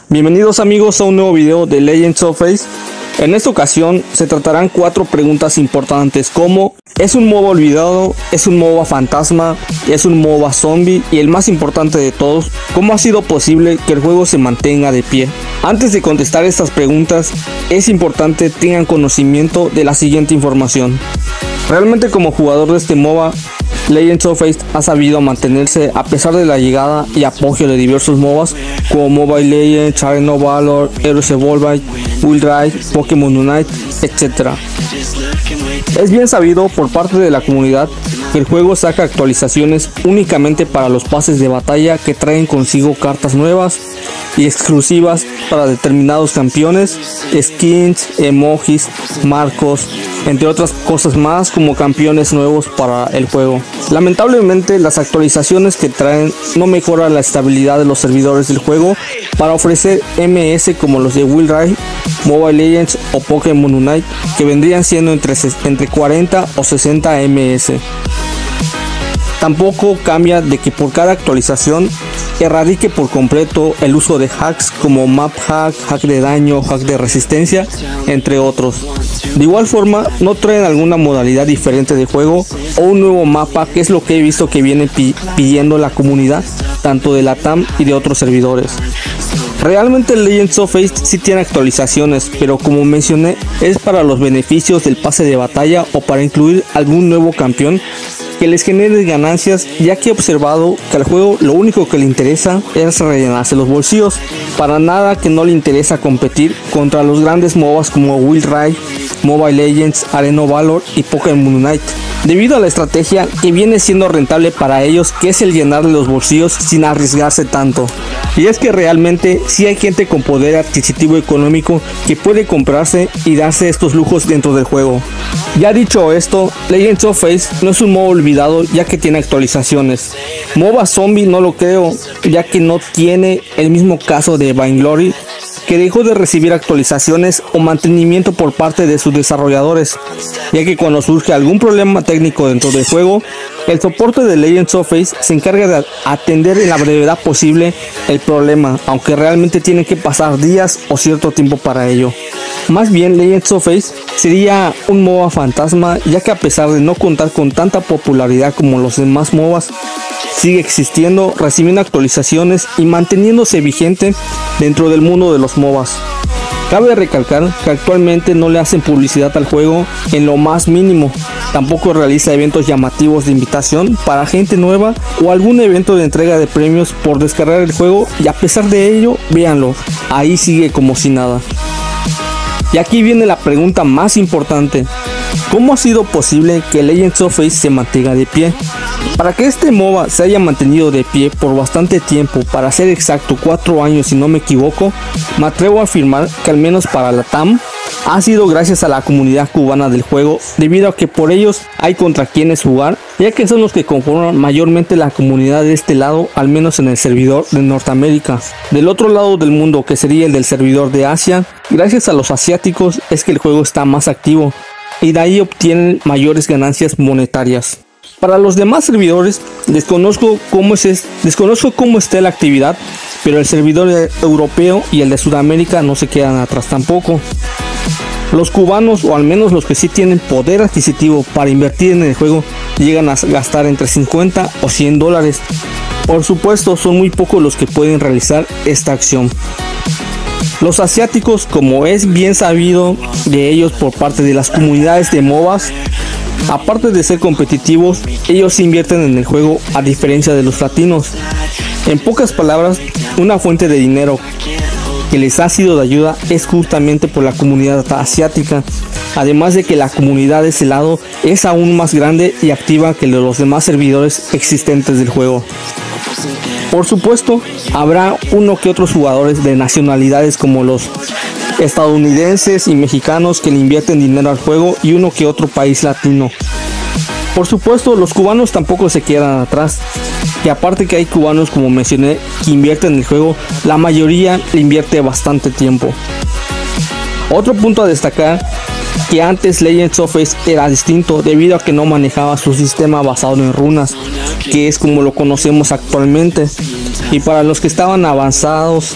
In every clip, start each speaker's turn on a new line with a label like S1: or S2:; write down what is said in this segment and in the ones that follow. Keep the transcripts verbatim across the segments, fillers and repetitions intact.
S1: Bienvenidos amigos a un nuevo video de Legends of Ace. En esta ocasión se tratarán cuatro preguntas importantes como: ¿es un MOBA olvidado? ¿Es un MOBA fantasma? ¿Es un MOBA zombie? Y el más importante de todos, ¿cómo ha sido posible que el juego se mantenga de pie? Antes de contestar estas preguntas, es importante tengan conocimiento de la siguiente información. Realmente, como jugador de este MOBA, Legends of Ace ha sabido mantenerse a pesar de la llegada y apogeo de diversos MOBAs como Mobile Legends, Arena of Valor, Heroes Evolved, Wild Rift, Pokémon Unite, etcétera. Es bien sabido por parte de la comunidad que el juego saca actualizaciones únicamente para los pases de batalla que traen consigo cartas nuevas y exclusivas para determinados campeones, skins, emojis, marcos, entre otras cosas más como campeones nuevos para el juego. Lamentablemente, las actualizaciones que traen no mejoran la estabilidad de los servidores del juego para ofrecer M S como los de Wild Rift, Mobile Legends o Pokémon Unite, que vendrían siendo entre, entre cuarenta o sesenta M S. Tampoco cambia de que por cada actualización erradique por completo el uso de hacks como map hack, hack de daño, hack de resistencia, entre otros. De igual forma, no traen alguna modalidad diferente de juego o un nuevo mapa, que es lo que he visto que viene pi pidiendo la comunidad, tanto de la T A M y de otros servidores. Realmente Legends of Ace sí tiene actualizaciones, pero como mencioné, es para los beneficios del pase de batalla o para incluir algún nuevo campeón que les genere ganancias, ya que he observado que al juego lo único que le interesa es rellenarse los bolsillos, para nada que no le interesa competir contra los grandes MOBAs como Wild Rift, Mobile Legends, Arena of Valor y Pokémon Unite, debido a la estrategia que viene siendo rentable para ellos, que es el llenarle los bolsillos sin arriesgarse tanto. Y es que realmente sí hay gente con poder adquisitivo económico que puede comprarse y darse estos lujos dentro del juego. Ya dicho esto, Legends of Ace no es un MOBA olvidado, ya que tiene actualizaciones. MOBA zombie no lo creo, ya que no tiene el mismo caso de Vainglory, que dejó de recibir actualizaciones o mantenimiento por parte de sus desarrolladores, ya que cuando surge algún problema técnico dentro del juego, el soporte de Legends of Ace se encarga de atender en la brevedad posible el problema, aunque realmente tiene que pasar días o cierto tiempo para ello. Más bien, Legends of Ace sería un MOBA fantasma, ya que a pesar de no contar con tanta popularidad como los demás MOBAs, sigue existiendo, recibiendo actualizaciones y manteniéndose vigente dentro del mundo de los MOBAs. Cabe recalcar que actualmente no le hacen publicidad al juego en lo más mínimo, tampoco realiza eventos llamativos de invitación para gente nueva o algún evento de entrega de premios por descargar el juego, y a pesar de ello, véanlo, ahí sigue como si nada. Y aquí viene la pregunta más importante: ¿cómo ha sido posible que Legends of Ace se mantenga de pie? Para que este MOBA se haya mantenido de pie por bastante tiempo, para ser exacto cuatro años si no me equivoco, me atrevo a afirmar que al menos para la T A M ha sido gracias a la comunidad cubana del juego, debido a que por ellos hay contra quienes jugar, ya que son los que conforman mayormente la comunidad de este lado, al menos en el servidor de Norteamérica. Del otro lado del mundo, que sería el del servidor de Asia, gracias a los asiáticos es que el juego está más activo y de ahí obtienen mayores ganancias monetarias. Para los demás servidores desconozco cómo es, desconozco cómo está la actividad, pero el servidor europeo y el de Sudamérica no se quedan atrás tampoco. Los cubanos, o al menos los que sí tienen poder adquisitivo para invertir en el juego, llegan a gastar entre cincuenta o cien dólares. Por supuesto, son muy pocos los que pueden realizar esta acción. Los asiáticos, como es bien sabido de ellos por parte de las comunidades de MOBAs, aparte de ser competitivos, ellos invierten en el juego a diferencia de los latinos. En pocas palabras, una fuente de dinero que les ha sido de ayuda es justamente por la comunidad asiática, además de que la comunidad de ese lado es aún más grande y activa que los demás servidores existentes del juego. Por supuesto, habrá uno que otros jugadores de nacionalidades como los estadounidenses y mexicanos que le invierten dinero al juego, y uno que otro país latino. Por supuesto, los cubanos tampoco se quedan atrás, y aparte que hay cubanos, como mencioné, que invierten en el juego, la mayoría le invierte bastante tiempo. Otro punto a destacar, que antes Legends of Ace era distinto debido a que no manejaba su sistema basado en runas, que es como lo conocemos actualmente, y para los que estaban avanzados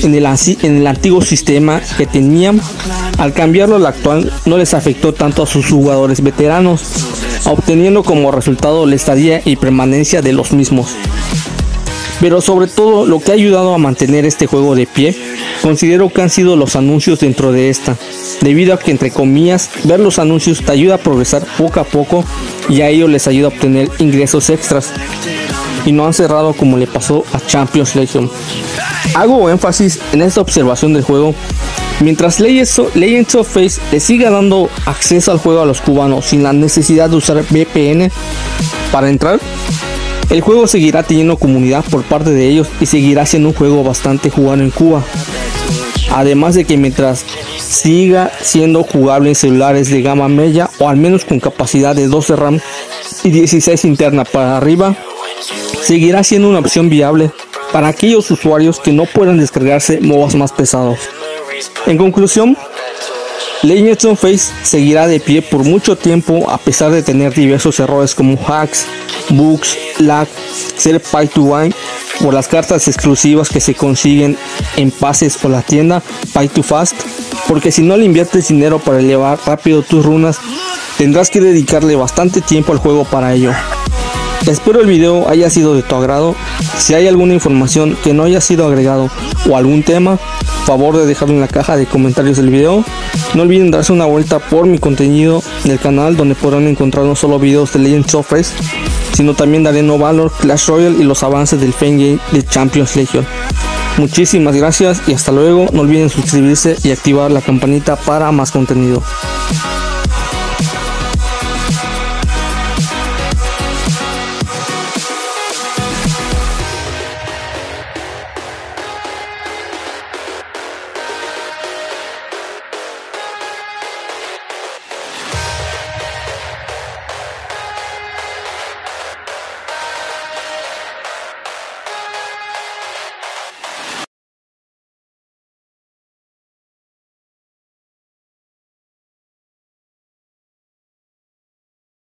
S1: en el, en el antiguo sistema que tenían, al cambiarlo al actual no les afectó tanto a sus jugadores veteranos, obteniendo como resultado la estadía y permanencia de los mismos. Pero sobre todo, lo que ha ayudado a mantener este juego de pie, considero que han sido los anuncios dentro de esta, debido a que, entre comillas, ver los anuncios te ayuda a progresar poco a poco y a ellos les ayuda a obtener ingresos extras, y no han cerrado como le pasó a Champions Legion. Hago énfasis en esta observación del juego. Mientras Legends of Face le siga dando acceso al juego a los cubanos sin la necesidad de usar V P N para entrar, el juego seguirá teniendo comunidad por parte de ellos y seguirá siendo un juego bastante jugado en Cuba. Además de que mientras siga siendo jugable en celulares de gama media o al menos con capacidad de doce RAM y dieciséis interna para arriba, seguirá siendo una opción viable para aquellos usuarios que no puedan descargarse MOBAs más pesados. En conclusión, Legends of Face seguirá de pie por mucho tiempo a pesar de tener diversos errores como hacks, bugs, lag, ser pay to win por las cartas exclusivas que se consiguen en pases o la tienda Pay to Fast, porque si no le inviertes dinero para elevar rápido tus runas, tendrás que dedicarle bastante tiempo al juego para ello. Espero el video haya sido de tu agrado. Si hay alguna información que no haya sido agregado o algún tema, favor de dejarlo en la caja de comentarios del video. No olviden darse una vuelta por mi contenido del canal, donde podrán encontrar no solo videos de Legends of Face, sino también de Arena Valor, Clash Royale y los avances del Fangame de Champions Legion. Muchísimas gracias y hasta luego. No olviden suscribirse y activar la campanita para más contenido.